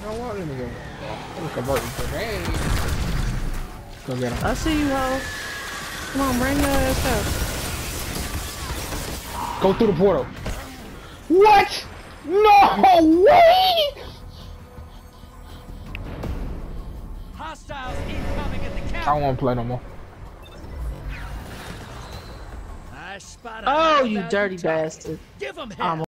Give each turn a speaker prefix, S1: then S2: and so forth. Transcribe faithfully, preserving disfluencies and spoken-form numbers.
S1: don't want him to go. Let me convert him to game. Go get him.
S2: I see you, ho. Come on, bring your ass up.
S1: Go through the portal. What? No way!
S3: Hostiles incoming at the camp.
S1: I don't want to play no more.
S3: I spot a
S2: Oh, you
S3: high-value
S2: dirty
S3: target.
S2: bastard.
S3: Give 'em hell.
S2: I'm